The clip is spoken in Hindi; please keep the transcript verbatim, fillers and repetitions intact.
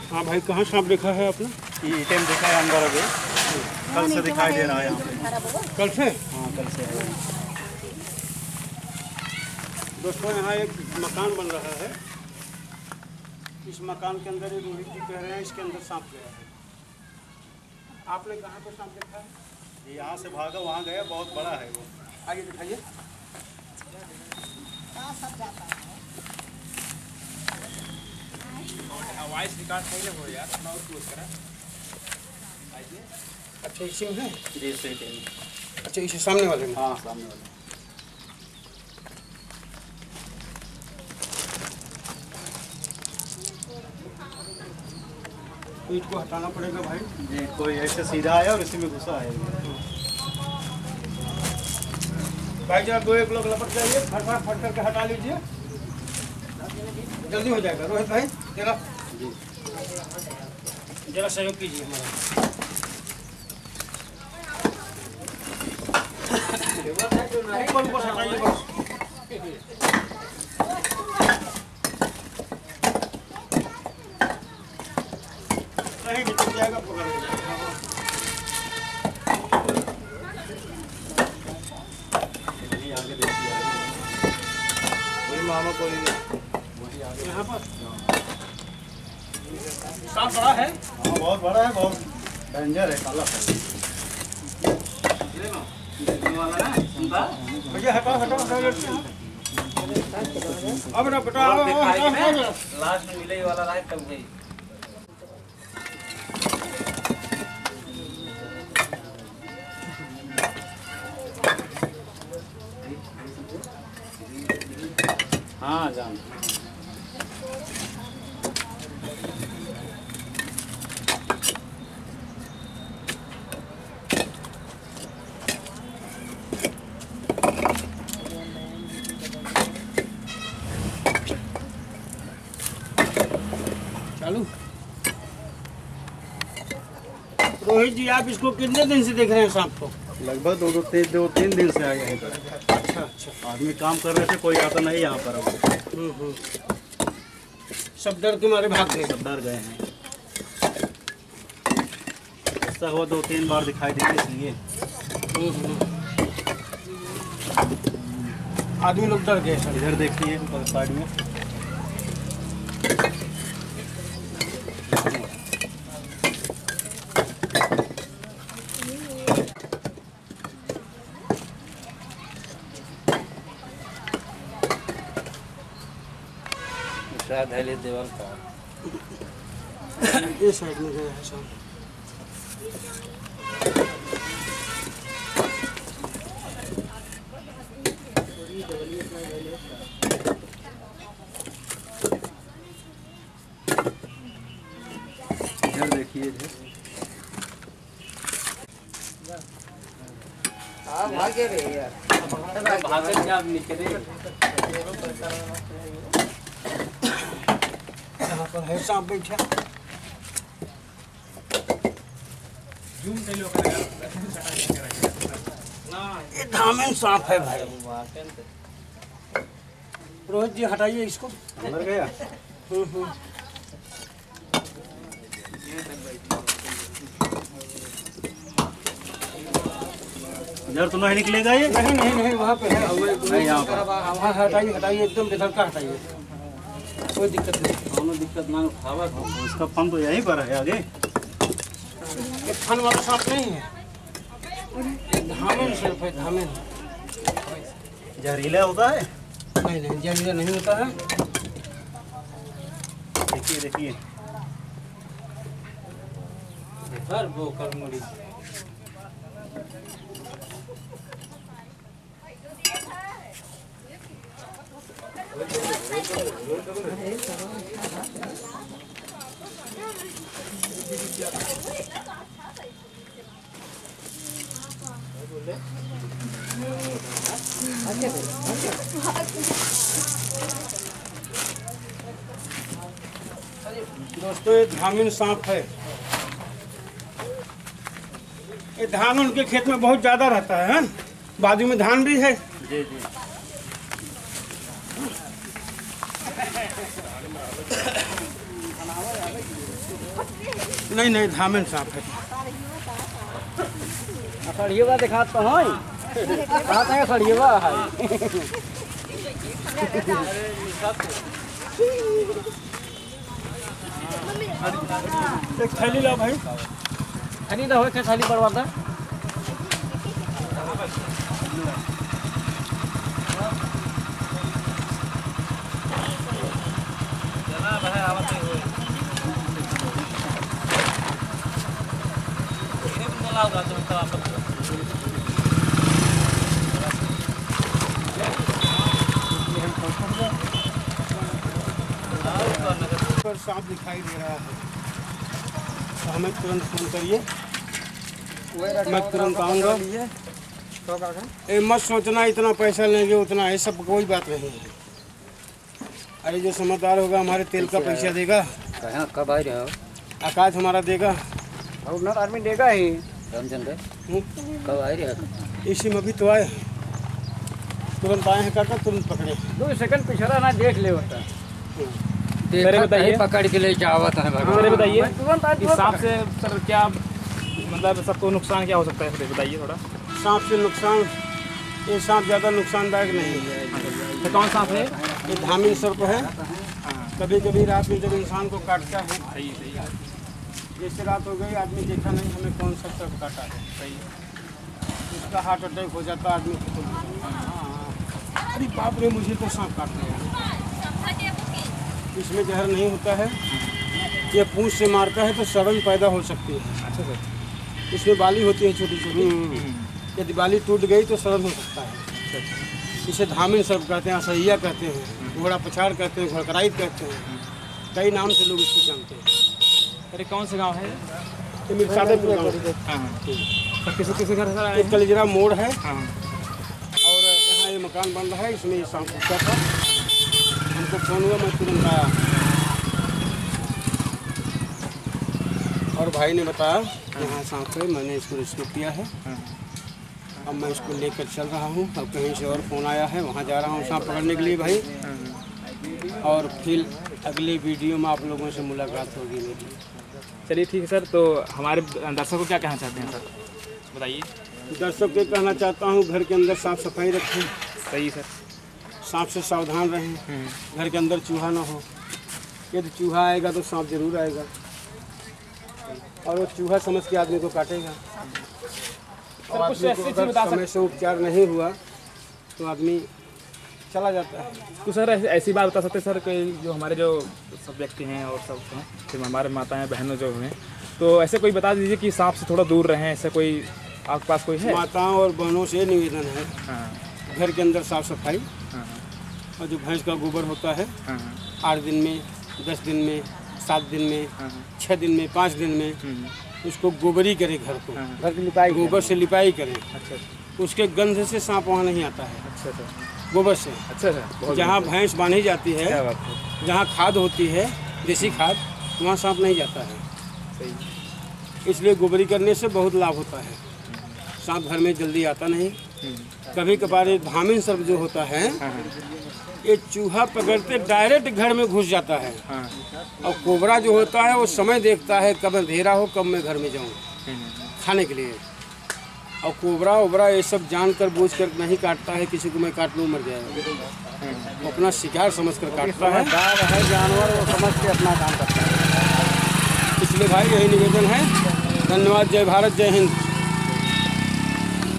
हाँ भाई, कहाँ सांप देखा है आपने? ये टाइम देखा है अंदर अभी, कल से दिखाई दे रहा है यहाँ पे। कल से? हाँ कल से। दोस्तों यहाँ एक मकान बन रहा है, इस मकान के अंदर ये रोहित जी कह रहे हैं इसके अंदर सांप गया है। आपने कहाँ पर सांप देखा है? यहाँ से भागा वहाँ गया, बहुत बड़ा है वो। आइए दिखाइए। वॉइस रिकॉर्ड पहले हो यार, बहुत क्लोज करा। अच्छा इसी में है? जी सही टाइम। अच्छा इसे सामने वाले में? हाँ सामने वाले। ईंट को हटाना पड़ेगा भाई जी, कोई ऐसे सीधा आया और इसी में घुसा है। भाई जरा दो एक लोग लपट जाइए, फटफट फट करके हटा लीजिए, जल्दी हो जाएगा। रोहित भाई जरा जी जरा सहयोग कीजिए हमारा। ऊपर ऊपर हटाइए बस। नहीं निकल जाएगा, पकड़ लीजिए। आगे देखिए, वही मामा को वही आगे। यहाँ पर सांप बड़ा है? हाँ बहुत बड़ा है, बहुत डेंजर है, काला भैया हटाओ हटाओ हटाओ लड़के। अब ना बेटा आओ, आओ, हटाओ, हटाओ। लास्ट में मिले वाला लाइफ तब गई। हाँ जान। चालू। रोहित जी आप इसको कितने दिन से देख रहे हैं सांप को? लगभग दो दो तीन दो तीन दिन से आए हैं। अच्छा अच्छा। आदमी काम कर रहे थे, कोई आता नहीं यहाँ पर अब। हम्म हम्म। सब डर के मारे भाग गए। सब डर गए हैं। ऐसा हुआ दो तीन बार दिखाई देंगे इसलिए। हम्म हम्म। आदमी लोग डर गए सर। इधर देखिए ऊपर साइड में। शायद है देवल का। ये साइड में गया है सांप। इधर देखिए इधर। हाँ भागे रे यार, भागे क्या निकले। यहाँ पर है सांप बैठा। ये धामेन सांप है भाई। रोहित जी हटाइए इसको। अंदर गया। हम्म हम्म। इधर तो नहीं निकलेगा ये। नहीं नहीं नहीं वहाँ पे है। नहीं यहाँ पर। वहाँ हटाइए हटाइए, एकदम बेधर का हटाइए, कोई दिक्कत नहीं। दोनों दिक्कत ना उठावा। उसका फन तो यहीं पर है आगे। ये फन वाला सांप नहीं है, धामेन सिर्फ है, धामेन। जहरीला होता है। नहीं नहीं जहरीला नहीं होता है। देखिए देखिए। हर वो कर मुड़ी। दोस्तों ये धामीन सांप है। ये धान उनके खेत में बहुत ज्यादा रहता है, है? बाजू में धान भी है। जी जी। नहीं नहीं धामिन सांप है। सड़िएवा दिखा तो है कहाँ तक सड़िएवा है। एक थैली ला भाई। थैली ना हो थैली बर्बाद है। पर सांप दिखाई दे रहा है तो हमें तुरंत फोन करिए, मैं तुरंत आऊँगा। ए मत सोचना इतना पैसा लेंगे उतना है, सब कोई बात नहीं है। अरे जो समझदार होगा हमारे तेल का पैसा देगा। कहाँ कब आ रहे हो? आकाश हमारा देगा और ना आदमी देगा ही। रामचंद्र कब आ रहे हो? इसी में भी तो आए, तुरंत आए हैं काका, तुरंत पकड़े। दो सेकंड पिछड़ा ना देख ले होता। सर बताइए, पकड़ के ले जावत है। सर बताइए तुरंत इस सांप से सर क्या मतलब सबको नुकसान क्या हो सकता है, सर बताइए थोड़ा। सांप से नुकसान, ये सांप ज़्यादा नुकसानदायक नहीं है। तो कौन सांप है? ये धामिन सर्प है। कभी कभी रात में जब इंसान को काटता है, सही सही जैसे रात हो गई आदमी देखा नहीं हमें कौन सा सर्प काटा है, सही। उसका हार्ट अटैक हो जाता है आदमी को। अरे बाप रे मुझे तो सांप काट लिया। इसमें जहर नहीं होता है, ये पूंछ से मारता है तो सड़न पैदा हो सकती है। अच्छा सर। इसमें बाली होती है छोटी छोटी, यदि बाली टूट गई तो सड़न हो सकता है। इसे धामिन सर्प कहते हैं, असहिया कहते हैं, घोड़ा पछाड़ कहते हैं, घोड़कराइत कहते हैं, कई नाम से लोग इसको जानते हैं। अरे कौन से गांव है? ये मिर्सादेपुर गाँव है। हाँ सर, किसी किसी घर से आए एक हैं? कलिजरा मोड़ है हाँ और यहाँ ये मकान बन रहा है, इसमें ये सांप घुसा था। हमको फोन हुआ, मैं तुरंत आया और भाई ने बताया यहाँ सांप है, मैंने इसको रेस्क्यू किया है। अब मैं इसको लेकर चल रहा हूँ। अब कहीं से और फ़ोन आया है, वहाँ जा रहा हूँ सांप पकड़ने के लिए भाई। और फिर अगली वीडियो में आप लोगों से मुलाकात होगी मेरी। चलिए ठीक है सर। तो हमारे दर्शकों को क्या कहना चाहते हैं सर, बताइए। दर्शक को कहना चाहता हूँ घर के अंदर साफ सफाई रखें, सही सर। सांप से सावधान रहें, घर के अंदर चूहा ना हो। यदि चूहा आएगा तो सांप जरूर आएगा और वो चूहा समझ के आदमी को काटेगा। और कुछ आदमी ऐसी को चीज़ अगर बता समय से उपचार नहीं हुआ तो आदमी चला जाता है। तो सर ऐसी ऐसी बात बता सकते हैं सर कि जो हमारे जो सब व्यक्ति हैं और सब हैं, फिर हमारे माताएं बहनों जो हैं, तो ऐसे कोई बता दीजिए कि सांप से थोड़ा दूर रहें। ऐसा कोई आपके पास कोई है? माताओं और बहनों से निवेदन है, हाँ घर के अंदर साफ सफाई, हाँ और जो भैंस का गोबर होता है हाँ आठ दिन में, दस दिन में, सात दिन में, हाँ छः दिन में, पाँच दिन में उसको गोबरी करे, घर को हाँ। घर की लिपाई गोबर से लिपाई करें। अच्छा उसके गंध से सांप वहाँ नहीं आता है, अच्छा सर। गोबर से। अच्छा सर। जहाँ भैंस बांधी जाती है, क्या बात है, जहाँ खाद होती है देसी खाद, वहाँ सांप नहीं जाता है। सही। इसलिए गोबरी करने से बहुत लाभ होता है। सांप घर में जल्दी आता नहीं। कभी कभार ये धामिन सर्प जो होता है ये चूहा पकड़ते डायरेक्ट घर में घुस जाता है। हाँ और कोबरा जो होता है वो समय देखता है कब अंधेरा हो, कब मैं घर में जाऊँ खाने के लिए। और कोबरा ओबरा ये सब जानकर बूझ कर नहीं काटता है, किसी को मैं काट लूँ मर जाएगा। वो अपना शिकार समझ कर काटता है। है जानवर, वो समझ के अपना काम करता है। इसलिए भाई यही निवेदन है। धन्यवाद। जय भारत, जय हिंद।